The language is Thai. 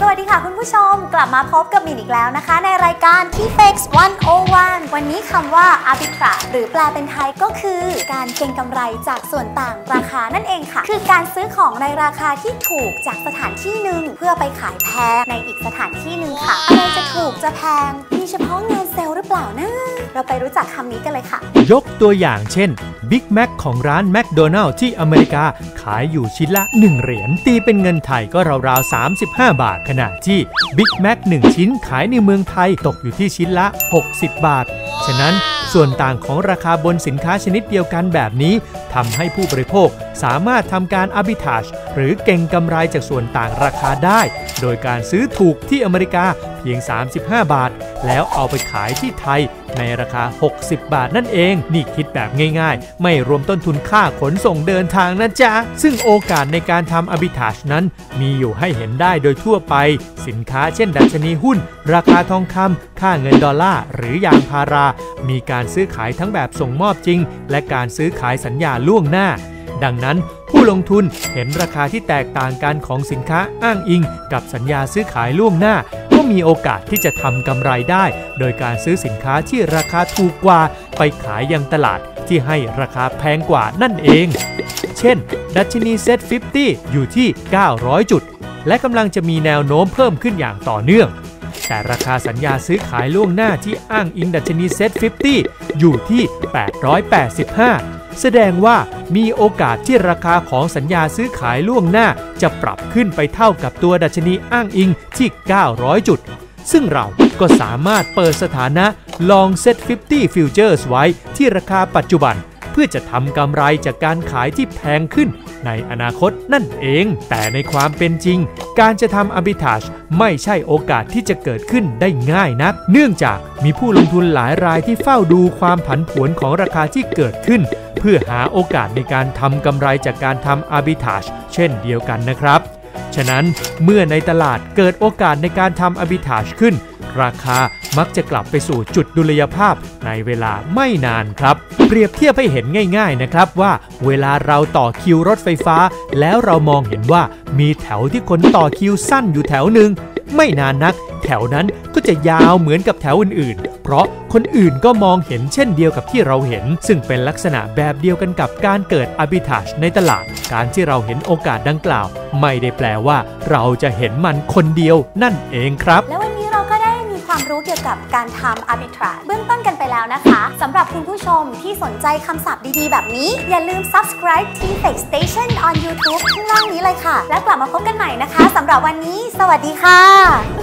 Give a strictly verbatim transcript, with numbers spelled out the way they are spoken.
วัสดีค่ะคุณผู้ชมกลับมาพบกับมินอีกแล้วนะคะในรายการ ที เฟกส์ หนึ่งศูนย์หนึ่ง วันนี้คำว่า arbitrage หรือแปลเป็นไทยก็คือการเก็งกำไรจากส่วนต่างราคานั่นเองค่ะคือการซื้อของในราคาที่ถูกจากสถานที่หนึ่งเพื่อไปขายแพงในอีกสถานที่หนึ่งค่ะอะไรจะถูกจะแพงมีเฉพาะงานเซลล์หรือเปล่านะเราไปรู้จักคำนี้กันเลยค่ะยกตัวอย่างเช่น Big Mac ของร้านแมคโดนัลด์ที่อเมริกาขายอยู่ชิ้นละหนึ่งเหรียญตีเป็นเงินไทยก็ราวๆสามสิบห้าบาทขณะที่ Big Mac หนึ่งชิ้นขายในเมืองไทยตกอยู่ที่ชิ้นละหกสิบบาทฉะนั้นส่วนต่างของราคาบนสินค้าชนิดเดียวกันแบบนี้ทำให้ผู้บริโภคสามารถทำการ arbitrage หรือเก็งกำไรจากส่วนต่างราคาได้โดยการซื้อถูกที่อเมริกาเพียงสามสิบห้าบาทแล้วเอาไปขายที่ไทยในราคาหกสิบบาทนั่นเองนี่คิดแบบง่ายๆไม่รวมต้นทุนค่าขนส่งเดินทางนะจ๊ะซึ่งโอกาสในการทำ arbitrage นั้นมีอยู่ให้เห็นได้โดยทั่วไปสินค้าเช่นดัชนีหุ้นราคาทองคำค่าเงินดอลลาร์หรือยางพารามีการซื้อขายทั้งแบบส่งมอบจริงและการซื้อขายสัญญาล่วงหน้าดังนั้นผู้ลงทุนเห็นราคาที่แตกต่างกันของสินค้าอ้างอิงกับสัญญาซื้อขายล่วงหน้าก็มีโอกาสที่จะทำกำไรได้โดยการซื้อสินค้าที่ราคาถูกกว่าไปขายยังตลาดที่ให้ราคาแพงกว่านั่นเองเช่นดัชนีเซ็ตห้าสิบอยู่ที่เก้าร้อยจุดและกำลังจะมีแนวโน้มเพิ่มขึ้นอย่างต่อเนื่องแต่ราคาสัญญาซื้อขายล่วงหน้าที่อ้างอิงดัชนีเซ็ตห้าสิบอยู่ที่แปดร้อยแปดสิบห้าแสดงว่ามีโอกาสที่ราคาของสัญญาซื้อขายล่วงหน้าจะปรับขึ้นไปเท่ากับตัวดัชนีอ้างอิงที่เก้าร้อยจุดซึ่งเราก็สามารถเปิดสถานะ Long เซ็ตห้าสิบ Futures ไว้ที่ราคาปัจจุบันเพื่อจะทำกำไรจากการขายที่แพงขึ้นในอนาคตนั่นเองแต่ในความเป็นจริงการจะทำ arbitrage ไม่ใช่โอกาสที่จะเกิดขึ้นได้ง่ายนักเนื่องจากมีผู้ลงทุนหลายรายที่เฝ้าดูความผันผวนของราคาที่เกิดขึ้นเพื่อหาโอกาสในการทำกำไรจากการทำ arbitrage เช่นเดียวกันนะครับฉะนั้นเมื่อในตลาดเกิดโอกาสในการทำ arbitrage ขึ้นราคามักจะกลับไปสู่จุดดุลยภาพในเวลาไม่นานครับเปรียบเทียบให้เห็นง่ายๆนะครับว่าเวลาเราต่อคิวรถไฟฟ้าแล้วเรามองเห็นว่ามีแถวที่คนต่อคิวสั้นอยู่แถวหนึ่งไม่นานนักแถวนั้นก็จะยาวเหมือนกับแถวอื่นๆเพราะคนอื่นก็มองเห็นเช่นเดียวกับที่เราเห็นซึ่งเป็นลักษณะแบบเดียวกันกับการเกิด arbitrage ในตลาดการที่เราเห็นโอกาสดังกล่าวไม่ได้แปลว่าเราจะเห็นมันคนเดียวนั่นเองครับแล้ววันนี้เราก็ได้มีความรู้เกี่ยวกับการทำ arbitrage เบื้องต้นกันไปแล้วนะคะสำหรับคุณผู้ชมที่สนใจคำศัพท์ดีๆแบบนี้อย่าลืม subscribe ที เฟก Station on YouTube ข้างล่างนี้เลยค่ะแล้วกลับมาพบกันใหม่นะคะสำหรับวันนี้สวัสดีค่ะ